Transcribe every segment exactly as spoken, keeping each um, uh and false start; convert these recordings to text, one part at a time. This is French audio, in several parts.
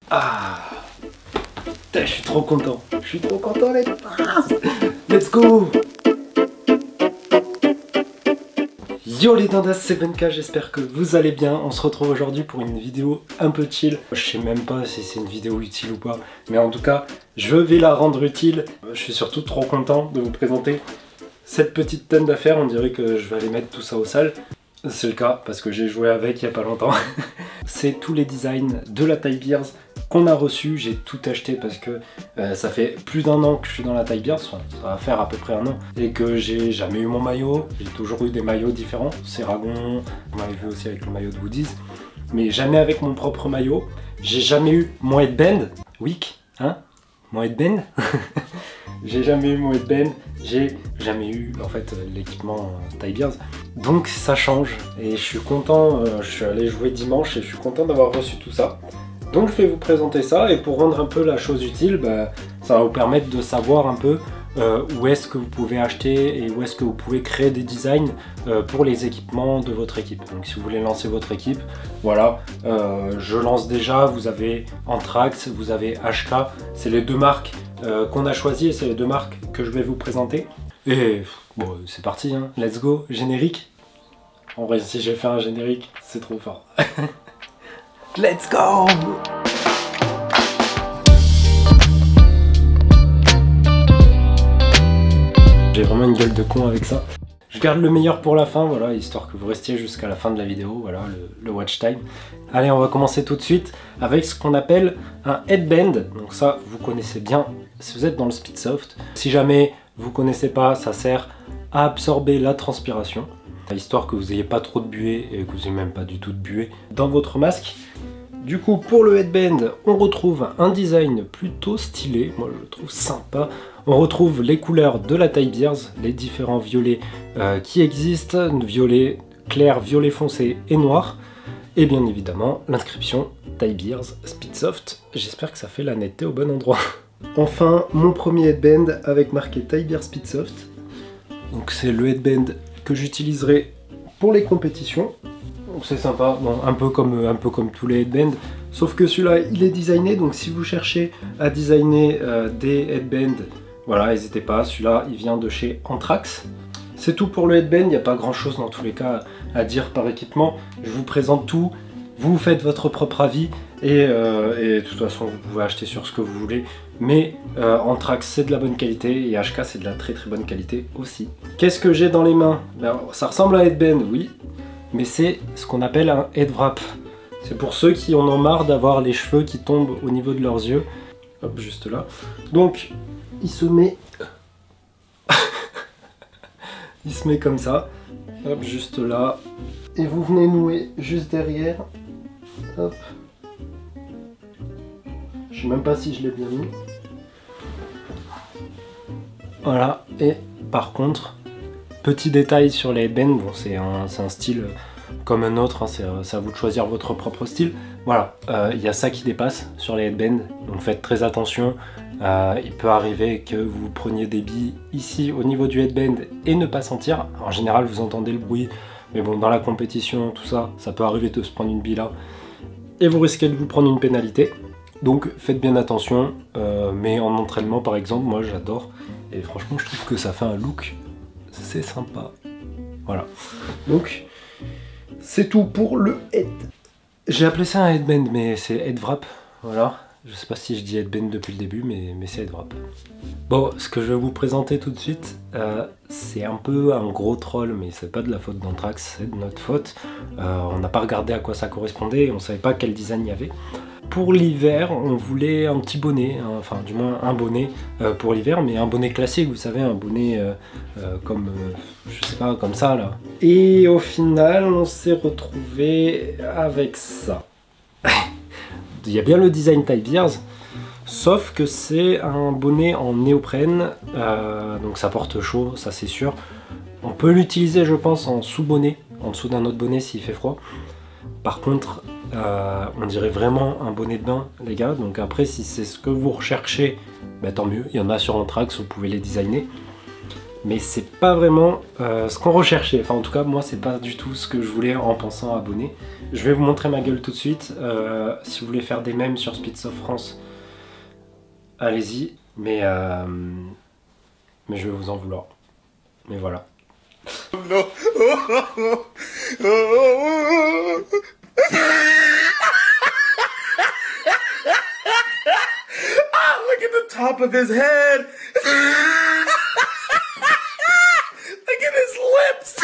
Ah, putain, je suis trop content. Je suis trop content, les gars. Let's go. Yo les dindas, c'est Ben K, j'espère que vous allez bien. On se retrouve aujourd'hui pour une vidéo un peu chill. Je sais même pas si c'est une vidéo utile ou pas, mais en tout cas, je vais la rendre utile. Je suis surtout trop content de vous présenter cette petite tonne d'affaires. On dirait que je vais aller mettre tout ça au sale. C'est le cas parce que j'ai joué avec il y a pas longtemps. C'est tous les designs de la Thai Beers qu'on a reçus. J'ai tout acheté parce que euh, ça fait plus d'un an que je suis dans la Thai Beers, enfin, ça va faire à peu près un an, et que j'ai jamais eu mon maillot. J'ai toujours eu des maillots différents, Seragon, vous m'avez vu aussi avec le maillot de Woodies, mais jamais avec mon propre maillot. J'ai jamais eu mon headband, Wick, hein, mon headband. J'ai jamais eu mon headband, j'ai jamais eu en fait l'équipement Thai Beers. Donc ça change et je suis content, euh, je suis allé jouer dimanche et je suis content d'avoir reçu tout ça. Donc je vais vous présenter ça et pour rendre un peu la chose utile, bah, ça va vous permettre de savoir un peu euh, où est-ce que vous pouvez acheter et où est-ce que vous pouvez créer des designs euh, pour les équipements de votre équipe. Donc si vous voulez lancer votre équipe, voilà, euh, je lance déjà, vous avez Anthrax, vous avez H K, c'est les deux marques Euh, qu'on a choisi et c'est les deux marques que je vais vous présenter. Et bon, c'est parti, hein. Let's go, générique. En vrai, si j'ai fait un générique, c'est trop fort. Let's go. J'ai vraiment une gueule de con avec ça. Je garde le meilleur pour la fin, voilà, histoire que vous restiez jusqu'à la fin de la vidéo, voilà, le, le watch time. Allez, on va commencer tout de suite avec ce qu'on appelle un headband. Donc ça, vous connaissez bien si vous êtes dans le Speedsoft. Si jamais vous connaissez pas, ça sert à absorber la transpiration, histoire que vous n'ayez pas trop de buée et que vous n'ayez même pas du tout de buée dans votre masque. Du coup, pour le headband, on retrouve un design plutôt stylé, moi je le trouve sympa. On retrouve les couleurs de la Thai Beers, les différents violets euh, qui existent, violet clair, violet foncé et noir. Et bien évidemment, l'inscription Thai Beers Speedsoft. J'espère que ça fait la netteté au bon endroit. Enfin, mon premier headband avec marqué Thai Beers Speedsoft. Donc c'est le headband que j'utiliserai pour les compétitions. C'est sympa, bon, un, peu comme, un peu comme tous les headbands, sauf que celui-là il est designé, donc si vous cherchez à designer euh, des headbands, voilà, n'hésitez pas, celui-là il vient de chez Anthrax. C'est tout pour le headband, il n'y a pas grand chose dans tous les cas à dire par équipement, je vous présente tout, vous faites votre propre avis, et, euh, et de toute façon vous pouvez acheter sur ce que vous voulez, mais euh, Anthrax c'est de la bonne qualité, et H K c'est de la très très bonne qualité aussi. Qu'est-ce que j'ai dans les mains? Ben, ça ressemble à un headband, oui, mais c'est ce qu'on appelle un head wrap. C'est pour ceux qui en ont marre d'avoir les cheveux qui tombent au niveau de leurs yeux. Hop, juste là. Donc, il se met... il se met comme ça. Hop, juste là. Et vous venez nouer juste derrière. Hop. Je sais même pas si je l'ai bien mis. Voilà. Et par contre... Petit détail sur les headbands, bon, c'est un, un style comme un autre, hein, c'est à vous de choisir votre propre style. Voilà, il euh, y a ça qui dépasse sur les headbands, donc faites très attention. Euh, il peut arriver que vous preniez des billes ici au niveau du headband et ne pas sentir. En général, vous entendez le bruit, mais bon, dans la compétition, tout ça, ça peut arriver de se prendre une bille là. Et vous risquez de vous prendre une pénalité. Donc faites bien attention, euh, mais en entraînement par exemple, moi j'adore. Et franchement, je trouve que ça fait un look. C'est sympa. Voilà. Donc, c'est tout pour le head. J'ai appelé ça un headband, mais c'est head wrap. Voilà. Je sais pas si je dis headband depuis le début, mais, mais c'est head wrap. Bon, ce que je vais vous présenter tout de suite, euh, c'est un peu un gros troll, mais c'est pas de la faute d'Anthrax, c'est de notre faute. Euh, on n'a pas regardé à quoi ça correspondait, on savait pas quel design il y avait. Pour l'hiver, on voulait un petit bonnet, hein, enfin du moins un bonnet euh, pour l'hiver, mais un bonnet classique, vous savez, un bonnet euh, euh, comme, euh, je sais pas, comme ça là. Et au final, on s'est retrouvé avec ça. Il y a bien le design Thai Beers, sauf que c'est un bonnet en néoprène, euh, donc ça porte chaud, ça c'est sûr. On peut l'utiliser, je pense, en sous-bonnet, en dessous d'un autre bonnet s'il fait froid. Par contre, euh, on dirait vraiment un bonnet de bain, les gars. Donc après, si c'est ce que vous recherchez, bah, tant mieux. Il y en a sur Anthrax, vous pouvez les designer. mais c'est pas vraiment euh, ce qu'on recherchait. Enfin en tout cas moi c'est pas du tout ce que je voulais en pensant abonner. Je vais vous montrer ma gueule tout de suite. Euh, si vous voulez faire des mèmes sur Speedsoft France, allez-y, mais, euh, mais je vais vous en vouloir. Mais voilà. Non. Ah, look at the top of his head. Look at his lips.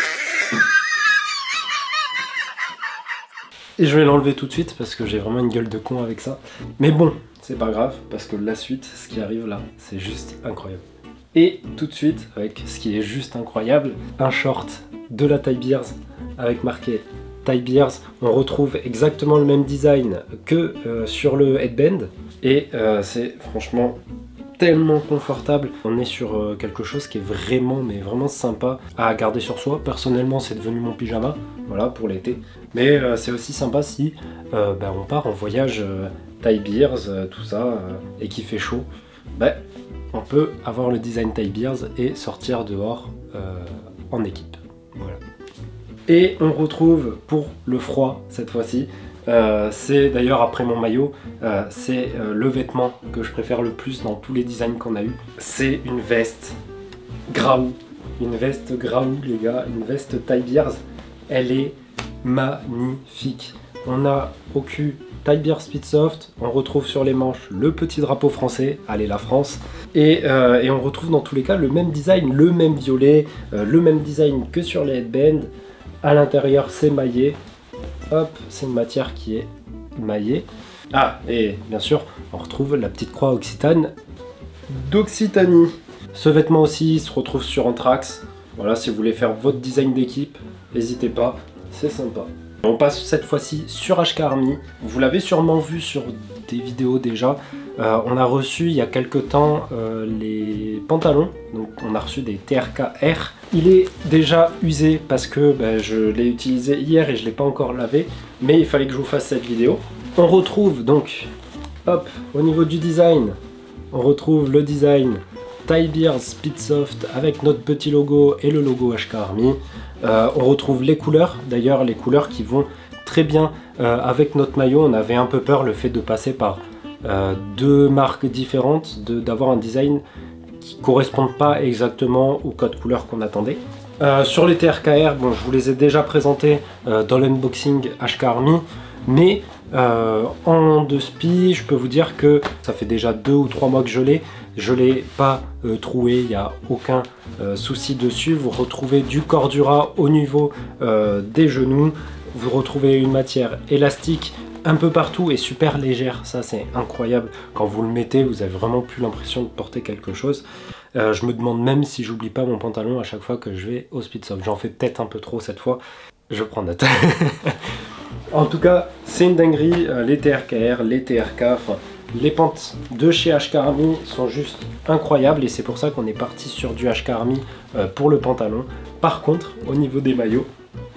Et je vais l'enlever tout de suite parce que j'ai vraiment une gueule de con avec ça. Mais bon, c'est pas grave parce que la suite, ce qui arrive là, c'est juste incroyable. Et tout de suite, avec ce qui est juste incroyable, un short de la Ty Beers avec marqué Ty Beers. On retrouve exactement le même design que euh, sur le headband. Et euh, c'est franchement tellement confortable. On est sur euh, quelque chose qui est vraiment, mais vraiment sympa à garder sur soi. Personnellement, c'est devenu mon pyjama, voilà, pour l'été. Mais euh, c'est aussi sympa si euh, bah, on part en voyage euh, Ty Beers, euh, tout ça, euh, et qu'il fait chaud. Bah, on peut avoir le design Ty Beers et sortir dehors euh, en équipe. Voilà. Et on retrouve pour le froid cette fois-ci. Euh, c'est d'ailleurs après mon maillot, euh, c'est euh, le vêtement que je préfère le plus dans tous les designs qu'on a eu. C'est une veste Graou, une veste Graou les gars, une veste Ty Beers. Elle est magnifique. On a au cul Ty Beers Speedsoft, on retrouve sur les manches le petit drapeau français, allez la France, et, euh, et on retrouve dans tous les cas le même design, le même violet, euh, le même design que sur les headbands. À l'intérieur c'est maillé. Hop, c'est une matière qui est maillée. Ah, et bien sûr, on retrouve la petite croix occitane d'Occitanie. Ce vêtement aussi se retrouve sur Anthrax. Voilà, si vous voulez faire votre design d'équipe, n'hésitez pas, c'est sympa. On passe cette fois-ci sur H K Army. Vous l'avez sûrement vu sur des vidéos déjà. Euh, on a reçu il y a quelques temps euh, les pantalons. Donc on a reçu des T R K R. Il est déjà usé parce que ben, je l'ai utilisé hier et je ne l'ai pas encore lavé. Mais il fallait que je vous fasse cette vidéo. On retrouve donc, hop, au niveau du design, on retrouve le design Ty Beers Speedsoft avec notre petit logo et le logo H K Army. Euh, on retrouve les couleurs, d'ailleurs les couleurs qui vont très bien euh, avec notre maillot. On avait un peu peur le fait de passer par euh, deux marques différentes, d'avoir un design qui ne corresponde pas exactement au code couleur qu'on attendait. Euh, sur les T R K R, bon, je vous les ai déjà présentés euh, dans l'unboxing H K Army, mais euh, en deux spi, je peux vous dire que ça fait déjà deux ou trois mois que je l'ai. Je ne l'ai pas euh, troué, il n'y a aucun euh, souci dessus. Vous retrouvez du cordura au niveau euh, des genoux. Vous retrouvez une matière élastique un peu partout et super légère. Ça, c'est incroyable. Quand vous le mettez, vous avez vraiment plus l'impression de porter quelque chose. Euh, je me demande même si j'oublie pas mon pantalon à chaque fois que je vais au Speedsoft. J'en fais peut-être un peu trop cette fois. Je prends note. En tout cas, c'est une dinguerie. Euh, les T R K R, les T R K, enfin... Les pentes de chez H K Army sont juste incroyables et c'est pour ça qu'on est parti sur du H K Army euh, pour le pantalon. Par contre, au niveau des maillots,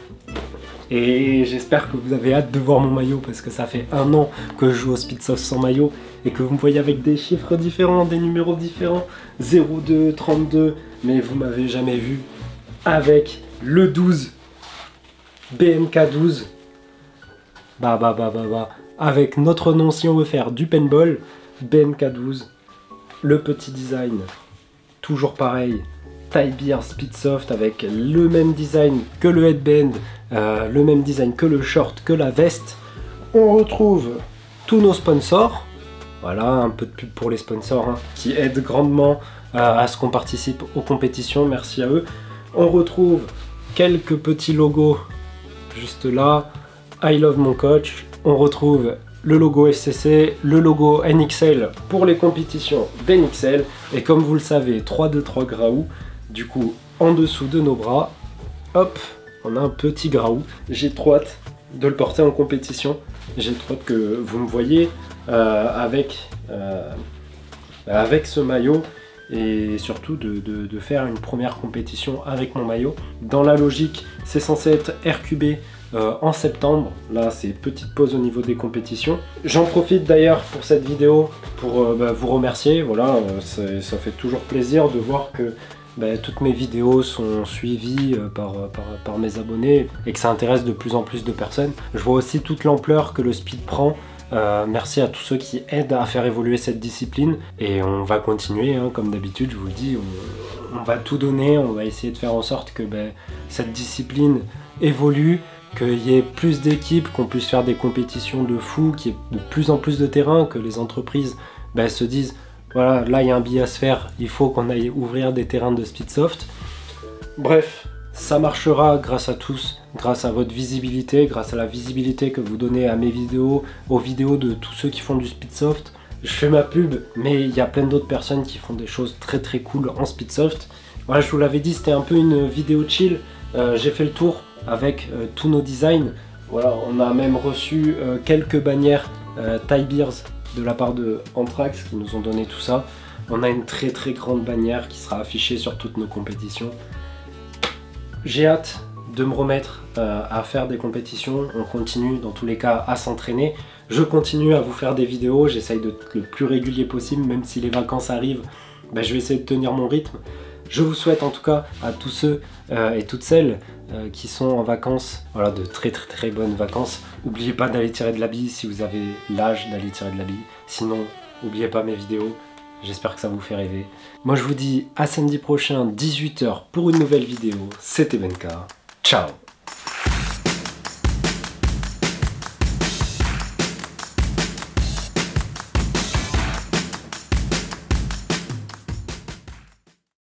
et j'espère que vous avez hâte de voir mon maillot parce que ça fait un an que je joue au Speedsoft sans maillot et que vous me voyez avec des chiffres différents, des numéros différents, zéro deux, trente-deux, mais vous m'avez jamais vu avec le douze, B M K douze, bah bah bah bah bah. Avec notre nom si on veut faire du paintball, B M K douze, le petit design, toujours pareil, Ty Beers Speedsoft avec le même design que le headband, euh, le même design que le short, que la veste. On retrouve tous nos sponsors, voilà un peu de pub pour les sponsors hein, qui aident grandement euh, à ce qu'on participe aux compétitions, merci à eux. On retrouve quelques petits logos juste là, I love mon coach. On retrouve le logo F C C, le logo N X L pour les compétitions d'N X L. Et comme vous le savez, trois deux trois Graou. Du coup, en dessous de nos bras, hop, on a un petit Graou. J'ai trop hâte de le porter en compétition. J'ai trop hâte que vous me voyez euh, avec, euh, avec ce maillot. Et surtout de, de, de faire une première compétition avec mon maillot. Dans la logique, c'est censé être R Q B euh, en septembre. Là, c'est petite pause au niveau des compétitions. J'en profite d'ailleurs pour cette vidéo pour euh, bah, vous remercier. Voilà, euh, ça fait toujours plaisir de voir que ben, toutes mes vidéos sont suivies euh, par, par, par mes abonnés et que ça intéresse de plus en plus de personnes. Je vois aussi toute l'ampleur que le speed prend. Euh, merci à tous ceux qui aident à faire évoluer cette discipline et on va continuer, hein, comme d'habitude, je vous le dis, on, on va tout donner, on va essayer de faire en sorte que ben, cette discipline évolue, qu'il y ait plus d'équipes, qu'on puisse faire des compétitions de fou, qu'il y ait de plus en plus de terrain, que les entreprises ben, se disent voilà, là il y a un billet à se faire, il faut qu'on aille ouvrir des terrains de Speedsoft. Bref, ça marchera grâce à tous, grâce à votre visibilité, grâce à la visibilité que vous donnez à mes vidéos, aux vidéos de tous ceux qui font du Speedsoft. Je fais ma pub, mais il y a plein d'autres personnes qui font des choses très très cool en Speedsoft. Voilà, je vous l'avais dit, c'était un peu une vidéo chill. Euh, j'ai fait le tour avec euh, tous nos designs. Voilà, on a même reçu euh, quelques bannières euh, Thai Beers de la part de Anthrax qui nous ont donné tout ça. On a une très très grande bannière qui sera affichée sur toutes nos compétitions. J'ai hâte de me remettre euh, à faire des compétitions. On continue dans tous les cas à s'entraîner. Je continue à vous faire des vidéos. J'essaye d'être le plus régulier possible, même si les vacances arrivent. Ben, je vais essayer de tenir mon rythme. Je vous souhaite en tout cas à tous ceux euh, et toutes celles euh, qui sont en vacances, voilà, de très très très bonnes vacances. N'oubliez pas d'aller tirer de la bille si vous avez l'âge d'aller tirer de la bille. Sinon, n'oubliez pas mes vidéos. J'espère que ça vous fait rêver. Moi je vous dis à samedi prochain, dix-huit heures pour une nouvelle vidéo. C'était Benka. Ciao.